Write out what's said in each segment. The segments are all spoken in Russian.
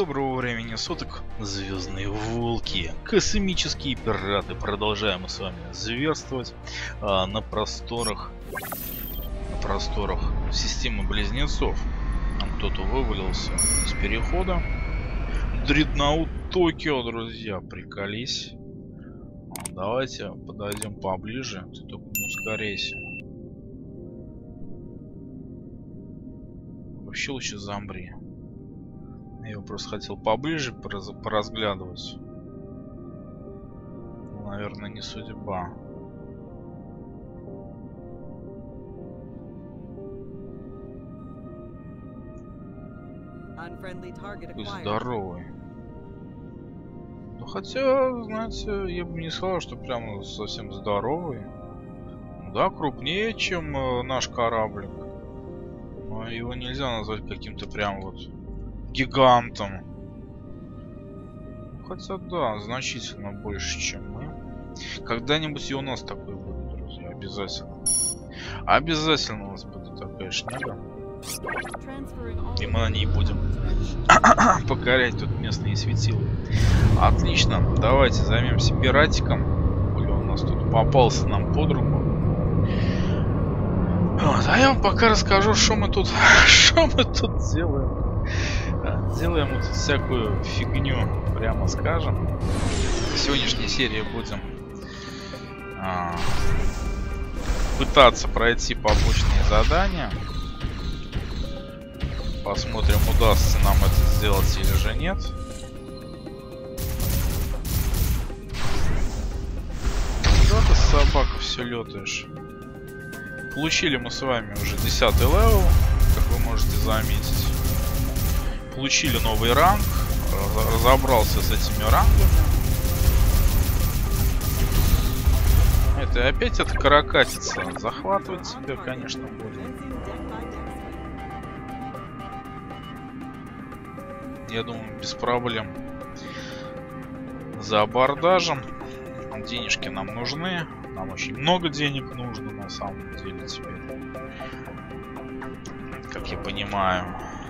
Доброго времени суток, звездные волки, космические пираты. Продолжаем мы с вами зверствовать на просторах системы близнецов. Нам кто-то вывалился из перехода. Дредноут Токио, друзья, приколись. Давайте подойдем поближе, ты только не ускоряйся. Вообще лучше замри. Я его просто хотел поближе поразглядывать. Но, наверное, не судьба. Такой здоровый. Ну хотя, знаете, я бы не сказал, что прям совсем здоровый. Да, крупнее, чем наш кораблик. Но его нельзя назвать каким-то прям вот гигантом. Хотя да, значительно больше, чем мы. Когда-нибудь и у нас такой будет, друзья, обязательно. Обязательно у нас будет такая шняга. И мы на ней будем покорять тут местные светила. Отлично, давайте займемся пиратиком. Коли он у нас тут попался нам под руку. Вот, а я вам пока расскажу, что мы тут делаем. Делаем вот всякую фигню, прямо скажем. В сегодняшней серии будем пытаться пройти побочные задания. Посмотрим, удастся нам это сделать или же нет. Куда ты, собака, все летаешь? Получили мы с вами уже 10-й левел, как вы можете заметить. Получили новый ранг, разобрался с этими рангами. Это опять эта каракатица. Захватывать тебя, конечно, будем. Я думаю, без проблем. За абордажем. Денежки нам нужны. Нам очень много денег нужно на самом деле теперь. Как я понимаю.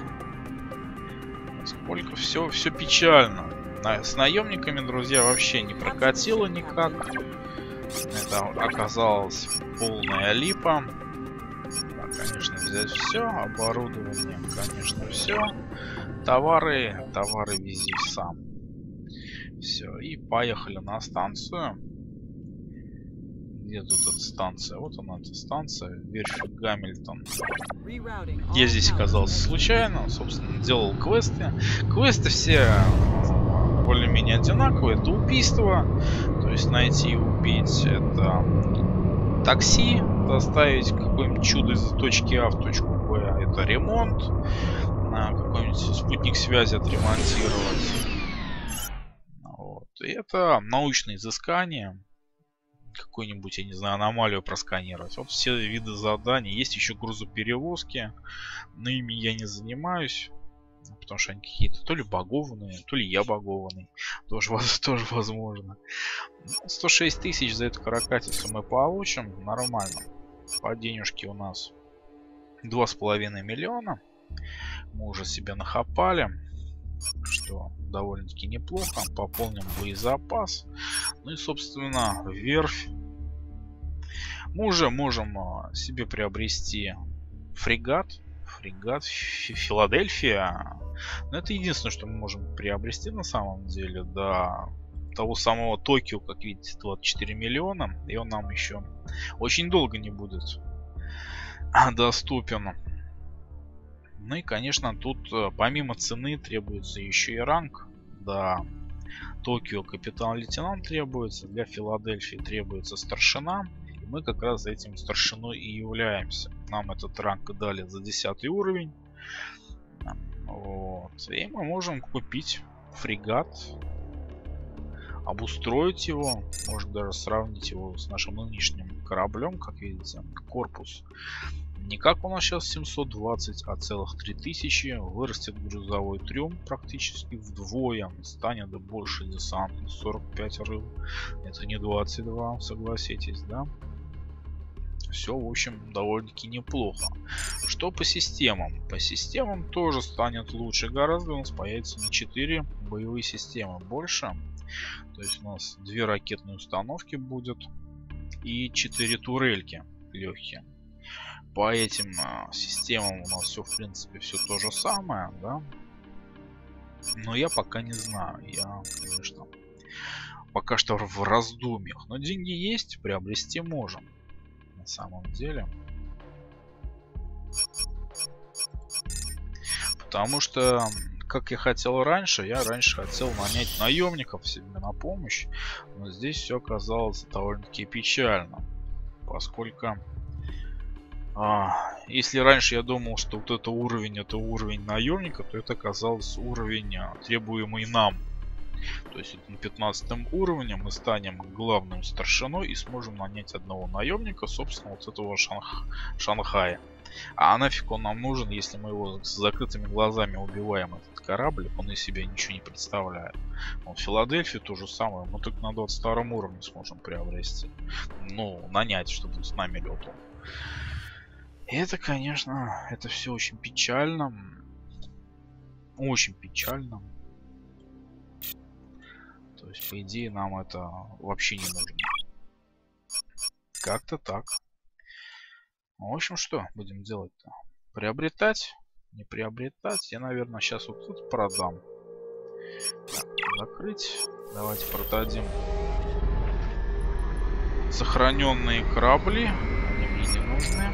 Сколько все печально. С наемниками, друзья, вообще не прокатило никак. Это оказалось полная липа. Да, конечно, взять все. Оборудование, конечно, все. Товары вези сам. Все, и поехали на станцию. Где тут эта станция? Вот она, эта станция. Верфь Гамильтон. Я здесь оказался случайно. Собственно, делал квесты. Квесты все более-менее одинаковые. Это убийство. То есть найти и убить. Это такси. Доставить какое-нибудь чудо из точки А в точку Б. Это ремонт. Какой-нибудь спутник связи отремонтировать. Вот. И это научные изыскания. Какую-нибудь, я не знаю, аномалию просканировать. Вот все виды заданий. Есть еще грузоперевозки, но ими я не занимаюсь, потому что они какие-то то ли багованные, то ли я багованный. Тоже возможно. 106 тысяч за эту каракатицу мы получим. Нормально. По денежке у нас 2,5 миллиона. Мы уже себе нахапали, что довольно-таки неплохо. Пополним боезапас. Ну и, собственно, верфь. Мы уже можем себе приобрести фрегат. Филадельфия. Но это единственное, что мы можем приобрести на самом деле. До того самого Токио, как видите, 24 миллиона. И он нам еще очень долго не будет доступен. Ну и, конечно, тут помимо цены требуется еще и ранг. Да, Токио капитан-лейтенант требуется. Для Филадельфии требуется старшина. И мы как раз этим старшиной и являемся. Нам этот ранг дали за 10 уровень. Вот. И мы можем купить фрегат. Обустроить его. Может даже сравнить его с нашим нынешним кораблем. Как видите, корпус. Не как у нас сейчас 720, а целых 3000. Вырастет грузовой трюм практически вдвое. Станет больше десанта. 45 рыл. Это не 22, согласитесь, да? Все, в общем, довольно-таки неплохо. Что по системам? По системам тоже станет лучше гораздо. У нас появится на 4 боевые системы больше. То есть у нас 2 ракетные установки будет и 4 турельки легкие. По этим системам у нас все, в принципе, все то же самое, да. Но я пока не знаю. Я, конечно, пока что в раздумьях. Но деньги есть, приобрести можем. На самом деле. Потому что, как я хотел раньше, я раньше хотел нанять наемников себе на помощь. Но здесь все оказалось довольно-таки печально. Поскольку, если раньше я думал, что вот это уровень наемника, то это оказался уровень, требуемый нам. То есть на 15 уровне мы станем главным старшиной и сможем нанять одного наемника, собственно, вот этого Шанхая. А нафиг он нам нужен, если мы его с закрытыми глазами убиваем, этот корабль, он из себя ничего не представляет. В Филадельфии то же самое, мы только на 22 уровне сможем приобрести. Ну, нанять, чтобы он с нами летал. И это, конечно, это все очень печально. Очень печально. То есть, по идее, нам это вообще не нужно. Как-то так. В общем, что будем делать-то? Приобретать? Не приобретать? Я, наверное, сейчас вот тут продам. Так, закрыть. Давайте продадим сохраненные корабли. Они мне не нужны.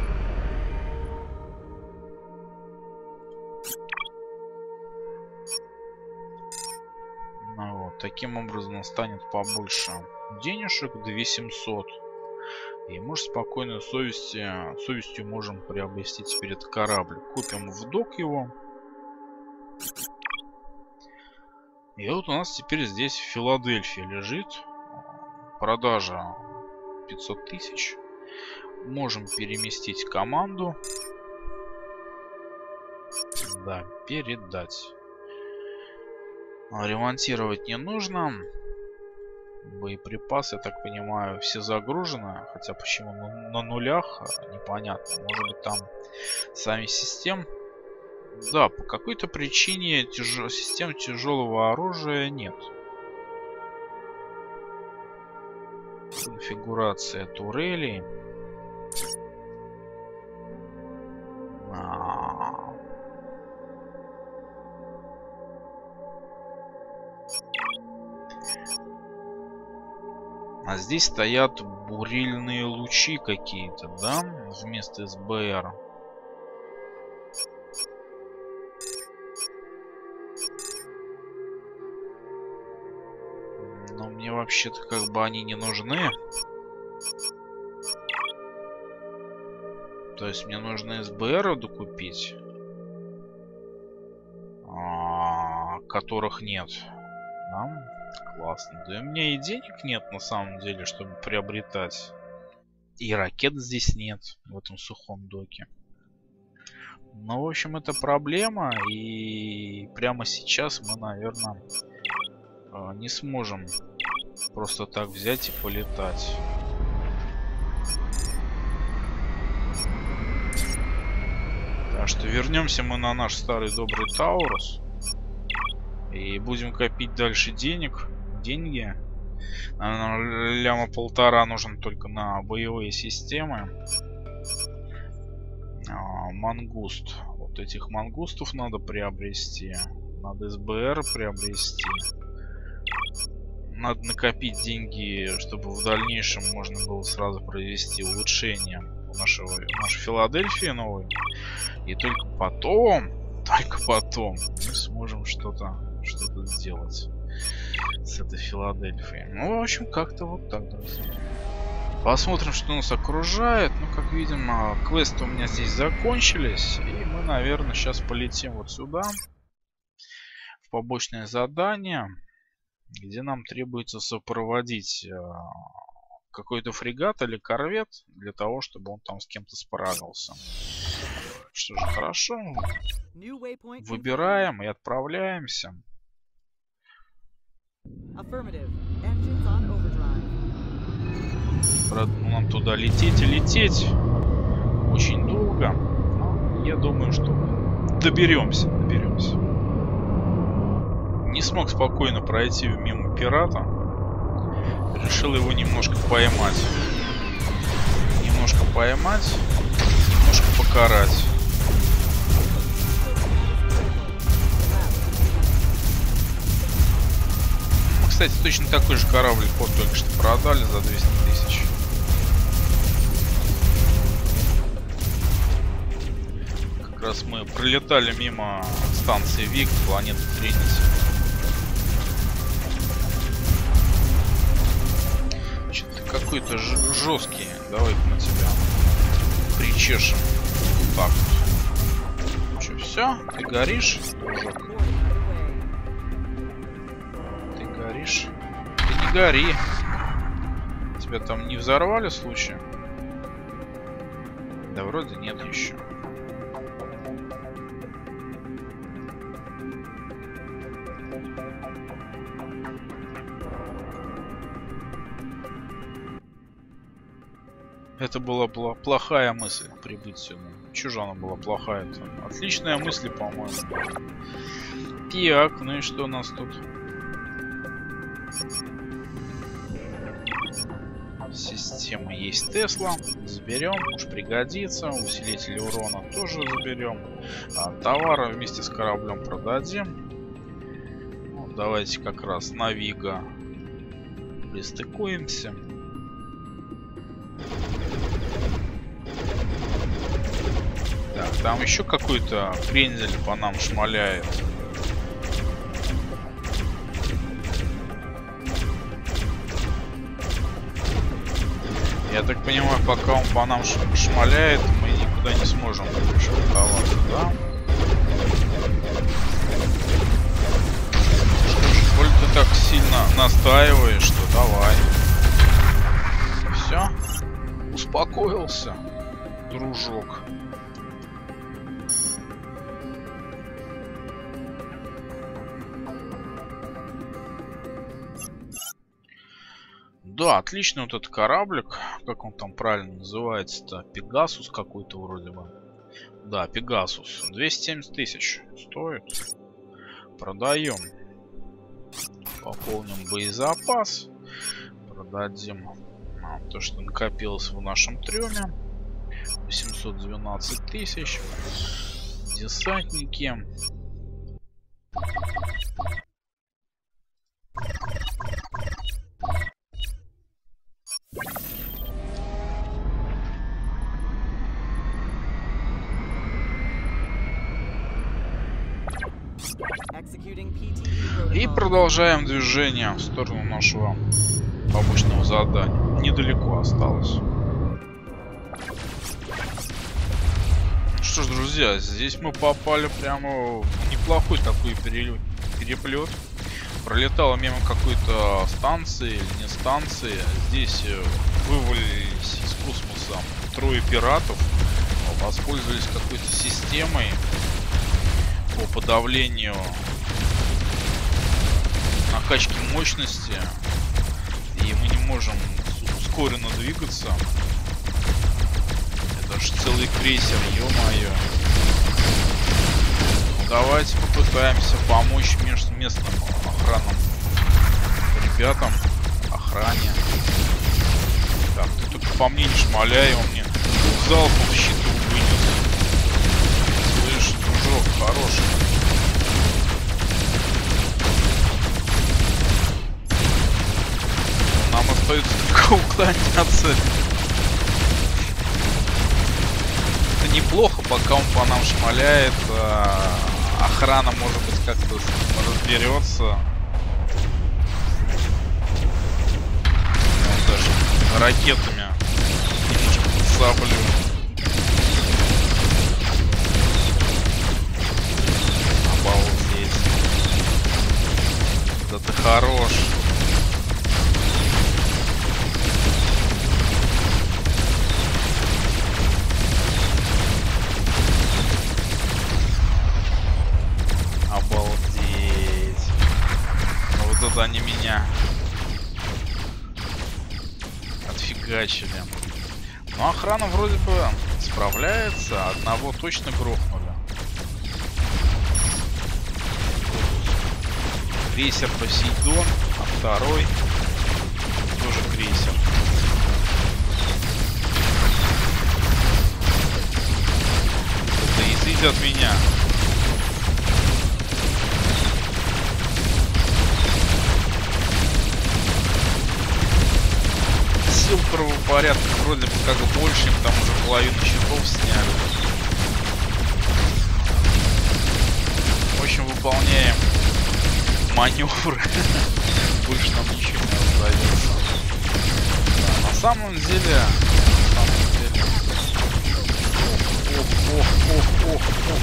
Ну вот, таким образом станет побольше денежек, 2700. И мы спокойной совестью можем приобрести теперь этот корабль. Купим в док его. И вот у нас теперь здесь в Филадельфии лежит продажа 500 тысяч. Можем переместить команду. Да, передать. Ремонтировать не нужно. Боеприпасы, я так понимаю, все загружены. Хотя почему на нулях, непонятно. Может быть, там сами систем. Да, по какой-то причине систем тяжелого оружия нет. Конфигурация турелей. А здесь стоят бурильные лучи какие-то, да? Вместо СБР. Но мне вообще-то как бы они не нужны. То есть мне нужно СБР докупить. Которых нет. Да? Классно. Да у меня и денег нет на самом деле, чтобы приобретать. И ракет здесь нет в этом сухом доке. Ну, в общем, это проблема. И прямо сейчас мы, наверное, не сможем просто так взять и полетать. Так что вернемся мы на наш старый добрый Таурус. И будем копить дальше деньги. Наверное, ляма 1,5 нужен только на боевые системы. Мангуст. Вот этих мангустов надо приобрести. Надо СБР приобрести. Надо накопить деньги, чтобы в дальнейшем можно было сразу провести улучшение нашей Филадельфии новой. И только потом мы сможем что-то сделать с этой Филадельфией. Ну, в общем, как-то вот так, друзья. Посмотрим, что нас окружает. Ну, как видим, квесты у меня здесь закончились. И мы, наверное, сейчас полетим вот сюда. В побочное задание, где нам требуется сопроводить какой-то фрегат или корвет, для того, чтобы он там с кем-то справился. Что же, хорошо. Выбираем и Правда, нам туда лететь и лететь очень долго. Но я думаю, что доберемся. Не смог спокойно пройти мимо пирата. Решил его немножко поймать. Немножко покарать. Кстати, точно такой же корабль вот только что продали за 200 тысяч. Как раз мы пролетали мимо станции Вик, планеты Тринити. Что-то какой-то жесткий. Давай-ка мы тебя причешем. Так вот. Че, все? Ты горишь, дружок? Ты горишь? Ты не гори. Тебя там не взорвали случаем? Да вроде нет еще. Это была плохая мысль прибыть сюда. Чё же она была плохая-то? Отличная мысль, по-моему. Так, ну и что у нас тут? Система есть Тесла. Заберем, уж пригодится. Усилитель урона тоже заберем. Товары вместе с кораблем продадим. Ну, давайте как раз на Вига пристыкуемся. Так, там еще какой-то крендель по нам шмаляет. Я так понимаю, пока он по нам шмаляет, мы никуда не сможем швартоваться, да? Что ж, коль ты так сильно настаиваешь, что давай. Все? Успокоился, дружок. Да, отлично вот этот кораблик. Как он там правильно называется-то? Пегасус какой-то вроде бы. Да, Пегасус. 270 тысяч стоит. Продаем. Пополним боезапас. Продадим то, что накопилось в нашем трюме. 812 тысяч. Десантники. И продолжаем движение в сторону нашего побочного задания. Недалеко осталось. Что ж, друзья, здесь мы попали прямо в неплохой такой переплет. Пролетала мимо какой-то станции или не станции. Здесь вывалились из космоса трое пиратов. Воспользовались какой-то системой по подавлению накачки мощности. И мы не можем ускоренно двигаться. Это же целый крейсер, ё-моё. Давайте попытаемся помочь местным охранным ребятам, охране. Так, ты только по мне не шмаляй, он мне двух залпов щиту вынес. Слышь, дружок, хороший. Нам остается только уклоняться. Это неплохо, пока он по нам шмаляет. Охрана, может быть, как-то разберется. Даже ракетами немножко подсаблю. Обалдеть. Да ты хорош. Обалдеть. Ну вот это они меня. зафигачили. Но охрана вроде бы справляется. Одного точно грохнули. Крейсер Посейдон, а второй тоже крейсер. Да изыди от меня. Сил правопорядка вроде бы как больше, им там уже половину щитов сняли. В общем, выполняем маневры. Больше нам ничего не остается. Да, на самом деле. Ох.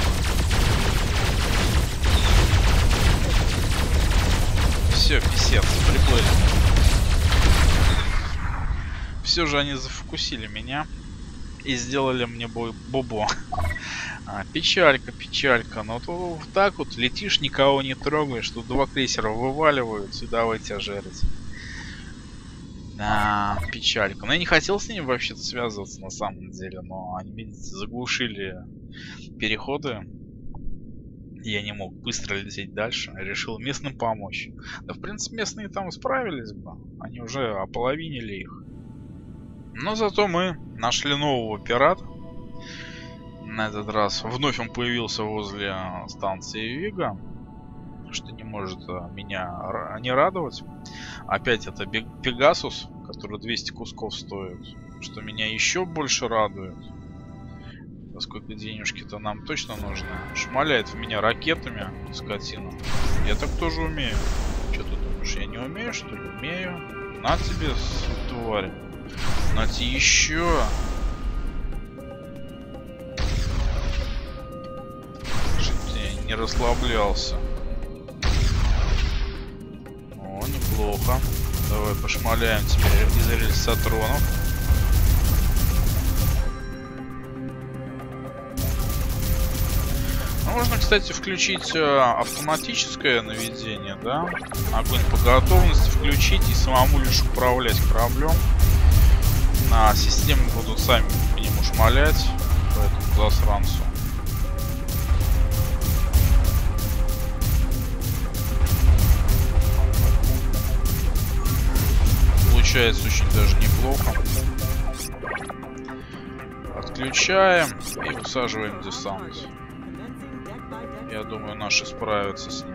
Все, писец, приплыли. Все же они зафокусили меня и сделали мне бобо. Печалька. Но то так вот летишь, никого не трогаешь, тут два крейсера вываливаются и давай тебя жарить. Да, печалька. Но я не хотел с ними вообще-то связываться на самом деле, но они, видите, заглушили переходы. Я не мог быстро лететь дальше, решил местным помочь. Да, в принципе, местные там справились бы, они уже ополовинили их. Но зато мы нашли нового пирата. На этот раз вновь он появился возле станции Вига, что не может меня не радовать. Опять это Пегасус, который 200 кусков стоит, что меня еще больше радует. Поскольку денежки-то нам точно нужны. Шмаляет в меня ракетами, скотина. Я так тоже умею. Что ты думаешь, я не умею, что ли? Умею. На тебе, тварь. На тебе еще. Не расслаблялся. О, неплохо. Давай пошмаляем теперь из рельсотронов. Можно, кстати, включить автоматическое наведение, да? Огонь по готовности включить и самому лишь управлять кораблем. На систему будут сами по нему шмалять, поэтому засранцу. Получается очень даже неплохо. Отключаем и высаживаем десант. Я думаю, наши справятся с ним.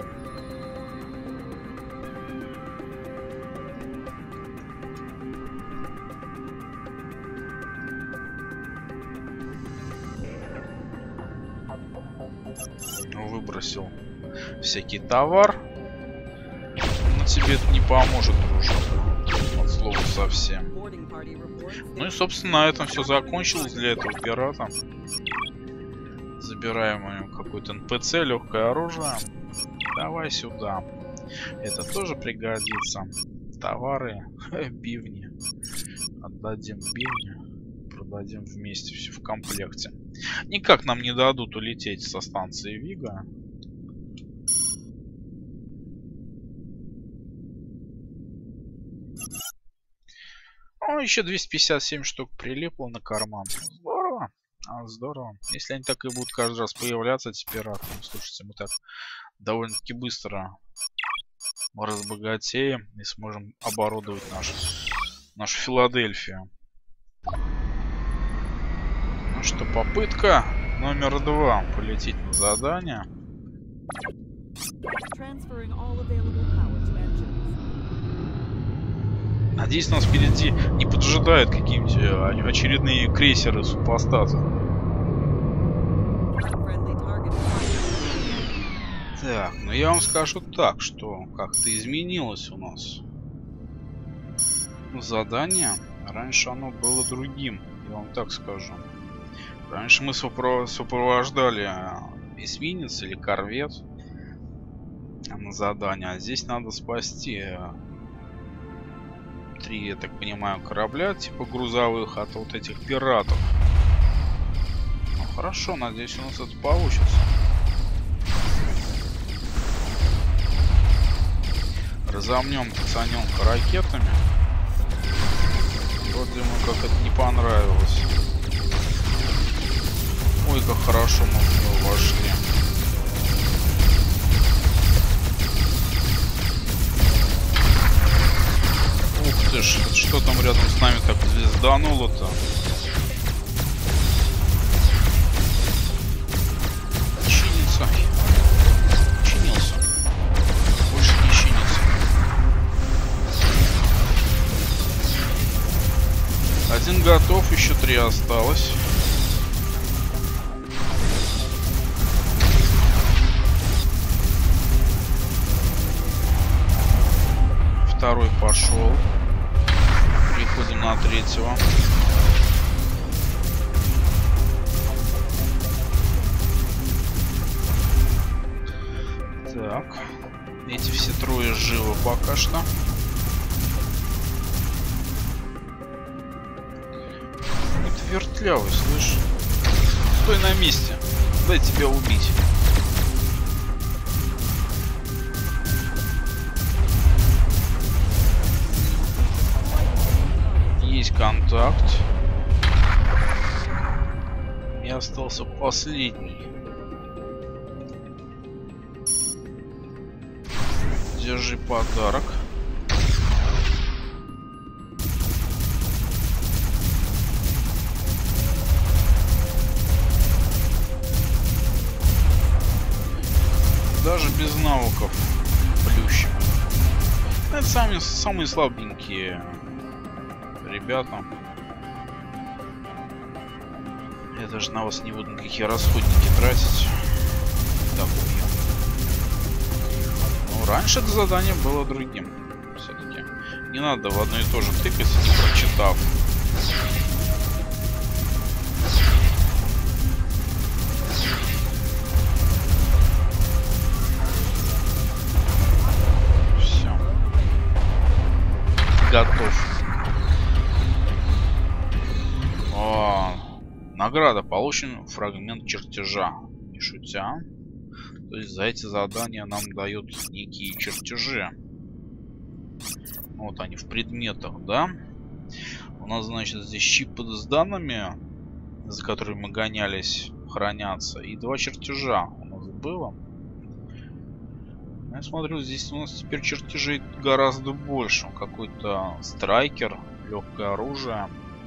Выбросил всякий товар. Но тебе это не поможет, дружок. От слова совсем. Ну и, собственно, на этом все закончилось для этого пирата. Забираем какой-то НПЦ, легкое оружие. Давай сюда. Это тоже пригодится. Товары, бивни. Отдадим бивни. Продадим вместе, все в комплекте. Никак нам не дадут улететь со станции Вига. О, еще 257 штук прилипло на карман. Здорово. Здорово. Если они так и будут каждый раз появляться, эти пираты. Слушайте, мы так довольно-таки быстро разбогатеем и сможем оборудовать нашу Филадельфию. Ну что, попытка номер 2. Полететь на задание. Надеюсь, нас впереди не поджидают какие-нибудь очередные крейсеры супостата. Так, ну я вам скажу так, что как-то изменилось у нас задание. Раньше оно было другим, я вам так скажу. Раньше мы сопровождали эсминец или корвет на задание, а здесь надо спасти 3, я так понимаю, корабля типа грузовых от вот этих пиратов. Ну, хорошо, надеюсь, у нас это получится. Разомнем пацаненка ракетами. Вот Видимо, как это не понравилось. Ой, как хорошо мы в него вошли. Ух ты ж, что там рядом с нами так звездануло-то? Чинится. Чинился. Больше не чинится. Один готов, еще 3 осталось. Второй пошел. Переходим на 3-го. Так. Эти все трое живы пока что. Это вертлявый, слышь? Стой на месте. Дай тебя убить. Есть контакт. И остался последний. Держи подарок. Даже без навыков плющим. Это самые слабенькие ребята. Я даже на вас не буду никакие расходники тратить. Так, убью. Ну, раньше это задание было другим. Все-таки не надо в одно и то же тыкать, не прочитав. Все. Готов. Награда. Получен фрагмент чертежа. Не шутя. То есть за эти задания нам дают некие чертежи. Вот они в предметах, да? У нас, значит, здесь чипы с данными, за которыми мы гонялись, хранятся. И 2 чертежа у нас было. Я смотрю, здесь у нас теперь чертежей гораздо больше. Какой-то страйкер, легкое оружие.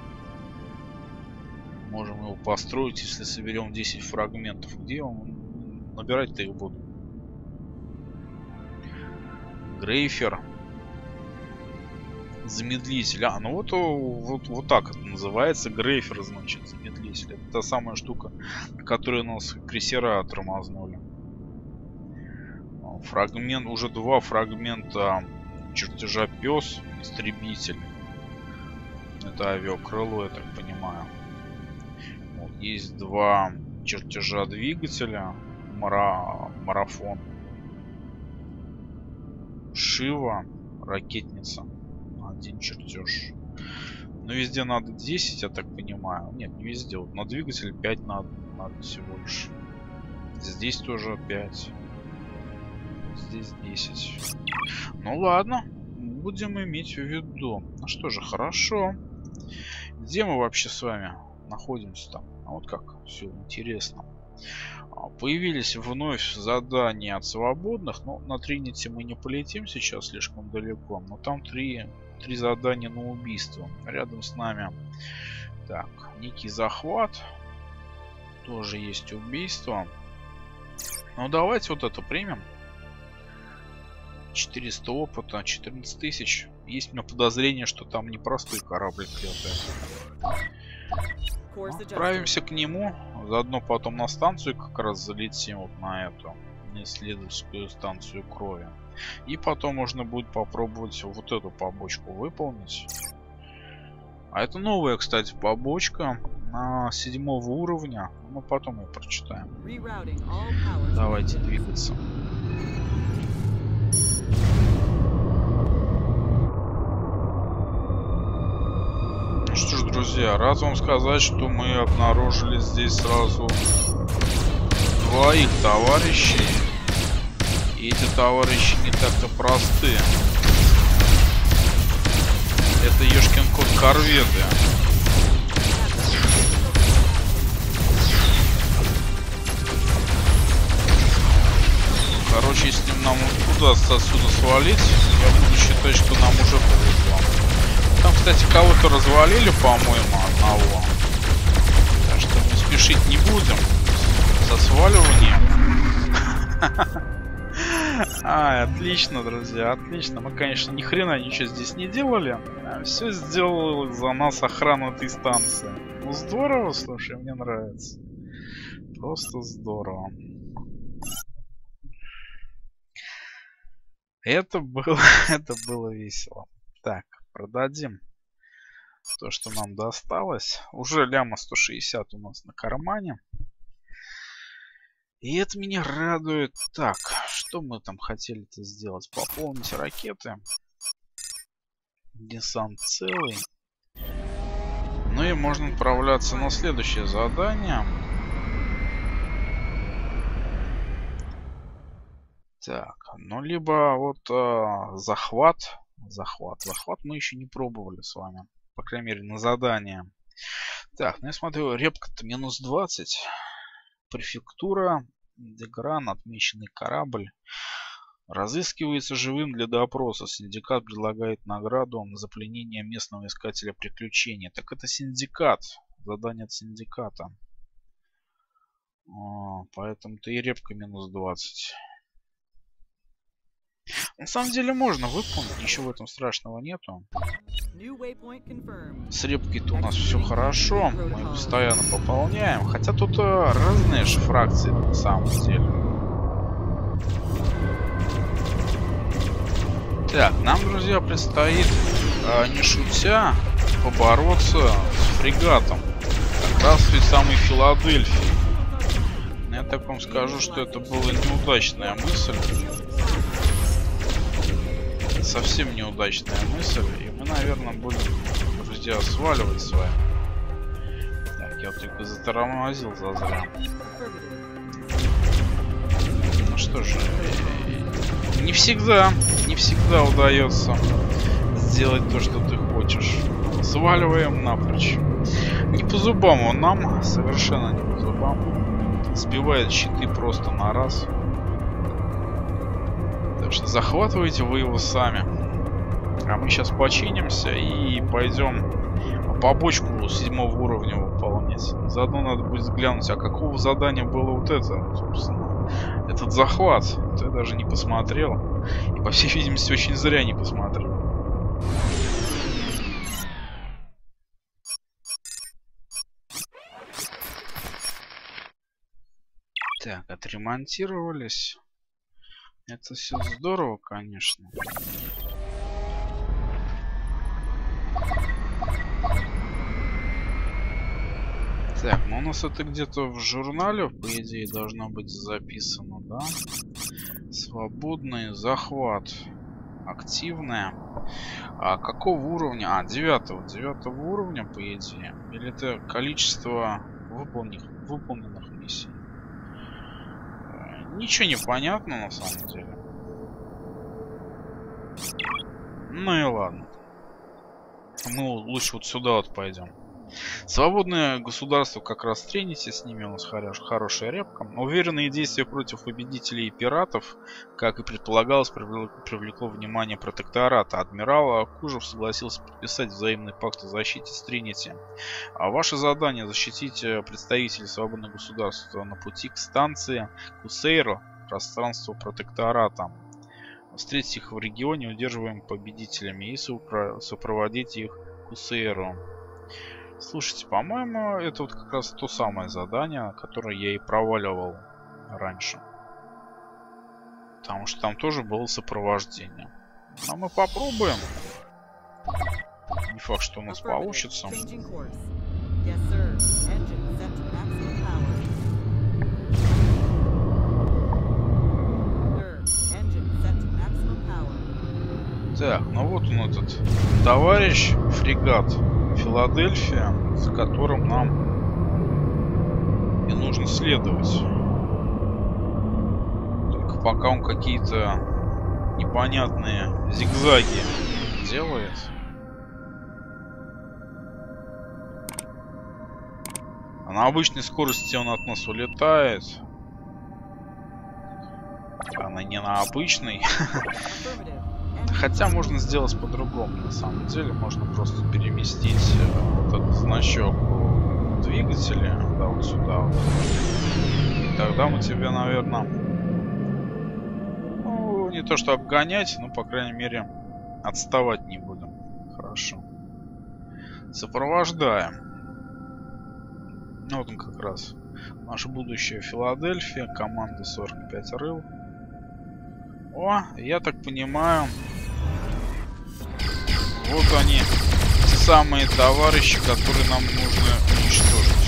Можем его построить, если соберем 10 фрагментов. Где он? Набирать-то их буду. Грейфер. Замедлитель. А, ну вот так это называется. Грейфер, значит, замедлитель. Это та самая штука, которая у нас крейсера тормознули. Фрагмент, уже 2 фрагмента чертежа пес, истребитель. Это авиакрыло, я так понимаю. Вот, есть 2 чертежа двигателя. Марафон. Шива, ракетница. 1 чертеж. Но везде надо 10, я так понимаю. Нет, не везде. Вот на двигатель 5 надо всего лишь. Здесь тоже 5. Здесь 10. Ну ладно. Будем иметь в виду. Ну что же, хорошо. Где мы вообще с вами находимся там? А вот как все интересно. Появились вновь задания от свободных. Но на Тринити мы не полетим сейчас слишком далеко. Но там 3 задания на убийство. Рядом с нами. Так, некий захват. Тоже есть убийство. Ну давайте вот это примем. 400 опыта, 14 тысяч. Есть у меня подозрение, что там непростой корабль летает. Отправимся к нему. Заодно потом на станцию как раз залетим. Вот на эту. На исследовательскую станцию крови. И потом можно будет попробовать вот эту побочку выполнить. А это новая, кстати, побочка. На 7-го уровня. Ну потом мы прочитаем. Давайте двигаться. Ну что ж, друзья, рад вам сказать, что мы обнаружили здесь сразу 2 товарищей. И эти товарищи не так-то просты. Это ёшкин кот корветы. Короче, если нам удастся отсюда свалить, я буду считать, что нам уже повезло. Там, кстати, кого-то развалили, по-моему, одного. Так что мы спешить не будем со сваливанием. Отлично, друзья, отлично. Мы, конечно, ни хрена ничего здесь не делали. Все сделала за нас охрана этой станции. Ну, здорово, слушай, мне нравится. Просто здорово. Это было весело. Так, продадим то, что нам досталось. Уже ляма 160 у нас на кармане. И это меня радует. Так, что мы там хотели-то сделать? Пополнить ракеты. Десант целый. Ну и можно отправляться на следующее задание. Так, ну либо вот захват. Захват мы еще не пробовали с вами. По крайней мере, на задание. Так, ну я смотрю, репка-то минус 20. Префектура. Дегран, отмеченный корабль. Разыскивается живым для допроса. Синдикат предлагает награду за пленение местного искателя приключений. Так это синдикат. Задание от синдиката. Поэтому-то и репка минус 20. На самом деле можно выполнить, ничего в этом страшного нету. С репкой-то у нас все хорошо, мы постоянно пополняем. Хотя тут разные же фракции на самом деле. Так, нам, друзья, предстоит, не шутя, побороться с фрегатом. Как раз в той самой Филадельфии. Я так вам скажу, что это была неудачная мысль. Совсем неудачная мысль. И мы, наверное, будем, друзья, сваливать с вами. Так, я только затормозил зазря. Ну что же, не всегда удается сделать то, что ты хочешь. Сваливаем напрочь. Не по зубам он нам, совершенно не по зубам. Сбивает щиты просто на раз. Так что захватываете вы его сами. А мы сейчас починимся и пойдем побочку 7-го уровня выполнять. Заодно надо будет взглянуть, а какого задания было вот это, собственно. Этот захват. Я даже не посмотрел. И, по всей видимости, очень зря не посмотрел. Так, отремонтировались. Это все здорово, конечно. Так, ну у нас это где-то в журнале, по идее, должно быть записано, да? Свободный захват. Активная. А какого уровня? А, 9 уровня, по идее. Или это количество выполненных миссий? Ничего не понятно на самом деле. Ну и ладно. Мы лучше вот сюда вот пойдем. Свободное государство как раз трените, с ними у нас хорошая репка. Уверенные действия против победителей и пиратов, как и предполагалось, привлекло внимание протектората. Адмирал Кужев согласился подписать взаимный пакт о защите с Тринити. А ваше задание — защитить представителей свободного государства на пути к станции Кусейро, пространство протектората. Встретить их в регионе, удерживаем победителями, и сопроводить их к Кусейро. Слушайте, по-моему, это вот как раз то самое задание, которое я и проваливал раньше. Потому что там тоже было сопровождение. Но мы попробуем. Не факт, что у нас получится. Так, ну вот он этот товарищ, фрегат Филадельфия, за которым нам и нужно следовать. Только пока он какие-то непонятные зигзаги делает. На обычной скорости он от нас улетает. Она не на обычной. Хотя можно сделать по-другому, на самом деле. Можно просто переместить вот этот значок двигателя, да, вот сюда вот. И тогда мы тебе, наверное, ну, не то что обгонять, но, по крайней мере, отставать не будем. Хорошо. Сопровождаем. Ну, вот он как раз. Наша будущая Филадельфия. Команда 45 рыл. О, я так понимаю, вот они, те самые товарищи, которые нам нужно уничтожить.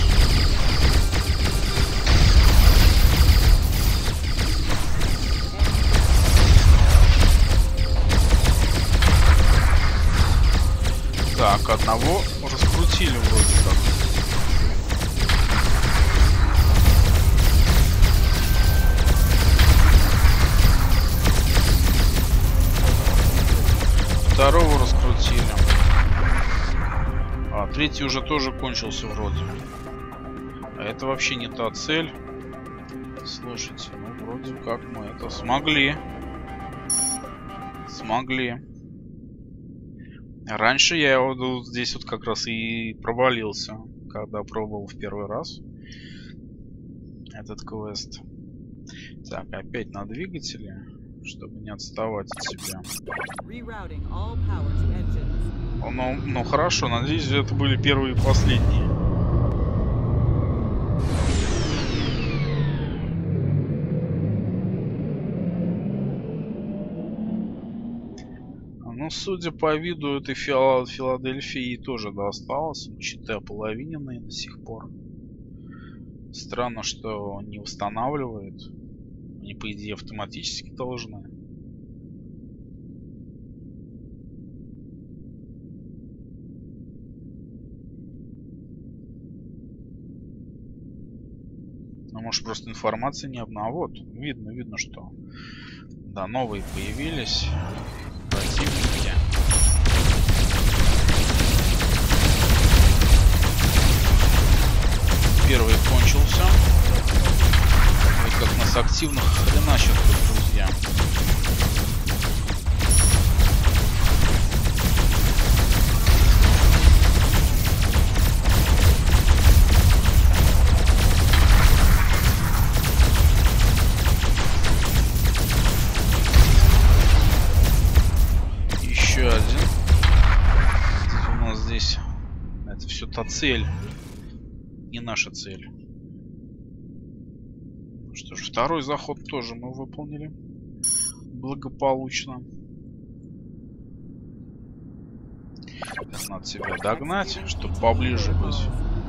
Так, одного раскрутили вроде как. Второго раскрутили. А третий уже тоже кончился вроде. А это вообще не та цель. Слушайте, ну вроде как мы это смогли. Смогли. Раньше я вот здесь вот как раз и провалился, когда пробовал в первый раз этот квест. Так, опять на двигателе, чтобы не отставать от себя. Ну хорошо, надеюсь, это были первые и последние. Ну, судя по виду, этой Филадельфии тоже досталось. Считай, половиненные до сих пор. Странно, что не восстанавливает. Они, по идее, автоматически должны. Ну, может, просто информации не одна. Вот, видно, что да, новые появились. Противники. Первый кончился. Ой, как нас активно хреначат тут, друзья. Еще один. У нас здесь это все та цель. Не наша цель. Что ж, второй заход тоже мы выполнили благополучно. Сейчас надо себя догнать, чтобы поближе быть.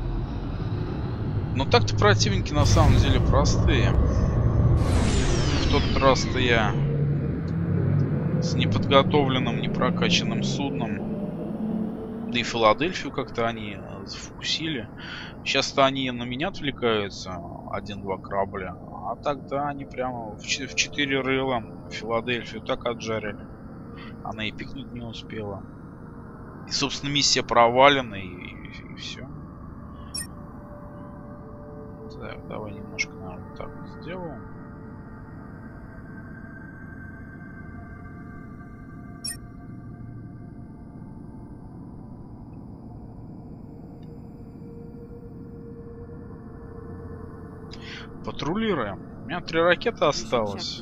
Но так-то противники на самом деле простые. В тот раз-то я с неподготовленным, непрокачанным судном, да и Филадельфию как-то они зафокусили. Сейчас-то они на меня отвлекаются, 1-2 корабля. А тогда они прямо в 4 рыла Филадельфию так отжарили. Она и пикнуть не успела. И, собственно, миссия провалена, и все. Так, давай немножко, наверное, так вот сделаем. Патрулируем. У меня 3 ракеты осталось.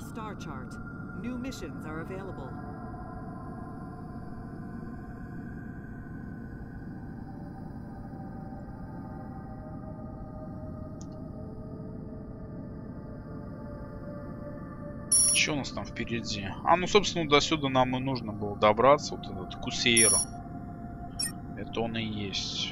Что у нас там впереди? А, ну, собственно, до сюда нам и нужно было добраться. Вот этот Кусейро. Это он и есть.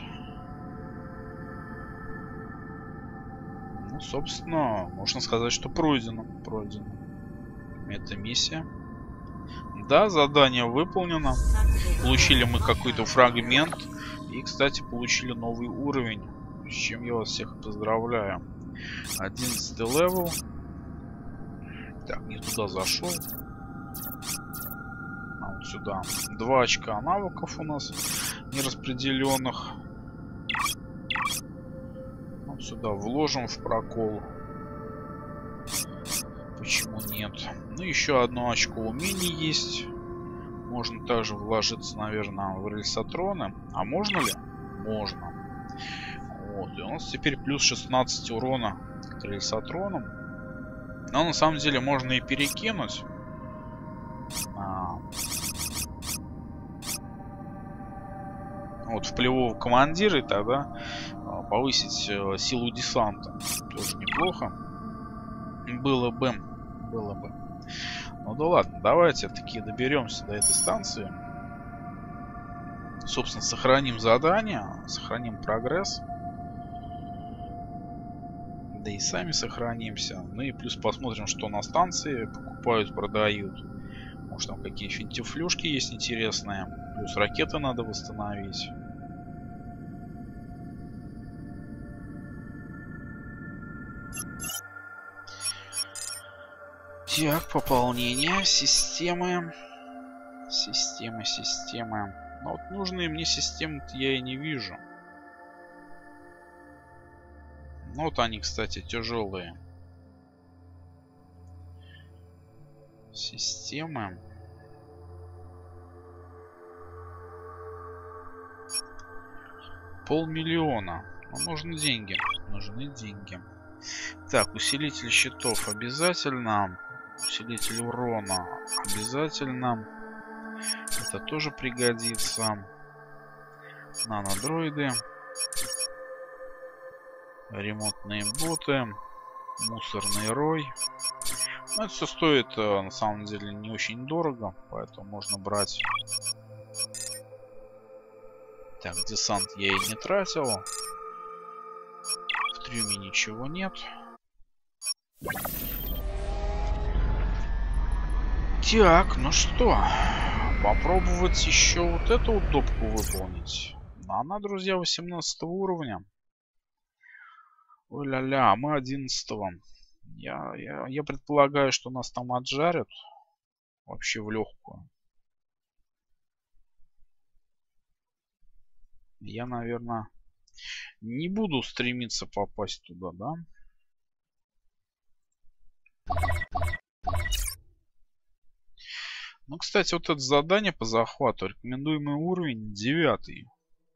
Ну, собственно, можно сказать, что пройдено. Это миссия. Да, задание выполнено. Получили мы какой-то фрагмент. И, кстати, получили новый уровень. С чем я вас всех поздравляю. 11 левел. Так, не туда зашел. А вот сюда. 2 очка навыков у нас нераспределенных. Вот сюда вложим в прокол. Почему нет? Ну, еще одно очко умений есть. Можно также вложиться, наверное, в рельсотроны. А можно ли? Можно. Вот. И у нас теперь плюс 16 урона к рельсотронам. Но на самом деле можно и перекинуть. Вот в полевого командира, и тогда повысить силу десанта. Тоже неплохо. Было бы. Ну да ладно, давайте таки доберемся до этой станции. Собственно, сохраним задание, сохраним прогресс. Да и сами сохранимся. Ну и плюс посмотрим, что на станции покупают, продают. Может, там какие финтифлюшки есть интересные. Плюс ракеты надо восстановить. Так, пополнение системы. Системы. Но вот нужные мне системы я и не вижу. Ну вот они, кстати, тяжелые. Системы. $500 000. Но нужны деньги. Нужны деньги. Так, усилитель щитов обязательно. Усилитель урона обязательно. Это тоже пригодится. Нанодроиды. Ремонтные боты. Мусорный рой. Ну, это все стоит на самом деле не очень дорого. Поэтому можно брать. Так, десант я и не тратил. В трюме ничего нет. Так, ну что, попробовать еще вот эту удобку выполнить. Она, друзья, 18 уровня. Ой-ля-ля, мы 11-го. Я предполагаю, что нас там отжарят. Вообще в легкую. Я, наверное, не буду стремиться попасть туда, да? Ну, кстати, вот это задание по захвату. Рекомендуемый уровень 9.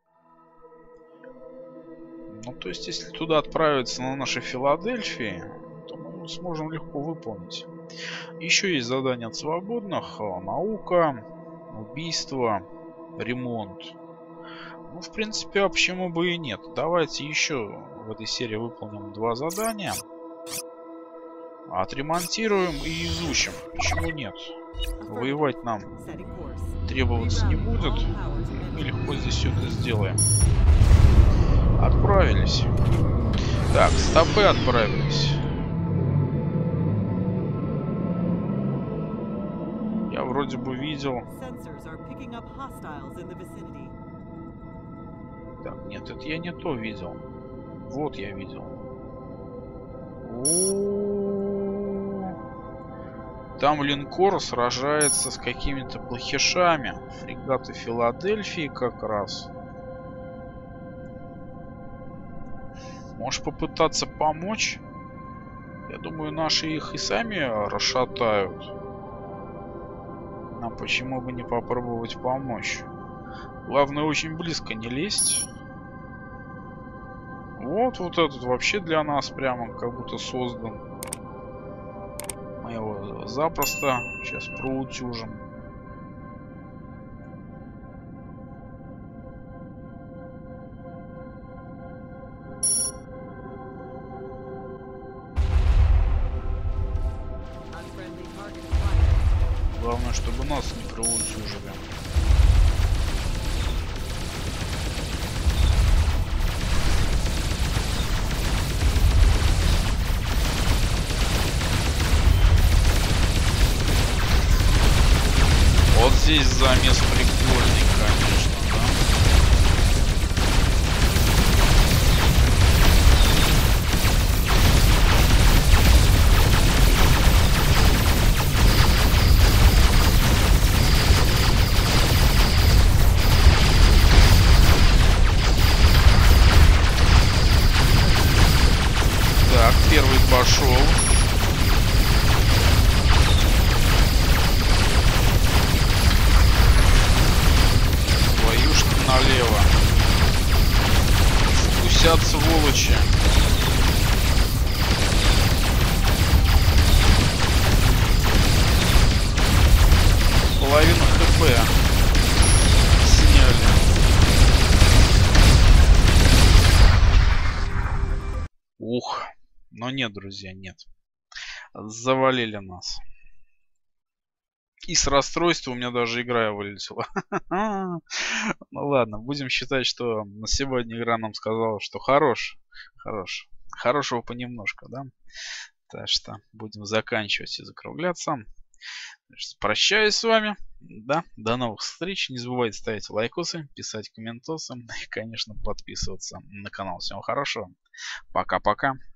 Ну, то есть, если туда отправиться на нашей Филадельфии, то мы сможем легко выполнить. Еще есть задания от свободных. Наука, убийство, ремонт. Ну, в принципе, а почему бы и нет? Давайте еще в этой серии выполним 2 задания. Отремонтируем и изучим. Почему нет? Воевать нам требоваться не будет. Мы легко здесь все это сделаем. Отправились. Так, стопы отправились. Я вроде бы видел. Так, нет, это я не то видел. Вот я видел. Там линкор сражается с какими-то плохишами. Фрегаты Филадельфии как раз. Можешь попытаться помочь? Я думаю, наши их и сами расшатают. Нам почему бы не попробовать помочь? Главное, очень близко не лезть. Вот этот вообще для нас прямо как будто создан. Мы его запросто сейчас проутюжим. Главное, чтобы нас не проутюжили. Вот здесь замес прикольный, конечно, да? пошел. Твоюшки налево. Вкусят сволочи. Половину хп сняли. Ух. Но нет, друзья, нет. Завалили нас. И с расстройства у меня даже игра вылетела. Ну ладно, будем считать, что на сегодня игра нам сказала, что хорош. Хорошего понемножку, да? Так что будем заканчивать и закругляться. Значит, прощаюсь с вами. Да, до новых встреч. Не забывайте ставить лайкосы, писать комментосы и, конечно, подписываться на канал. Всего хорошего. Пока-пока.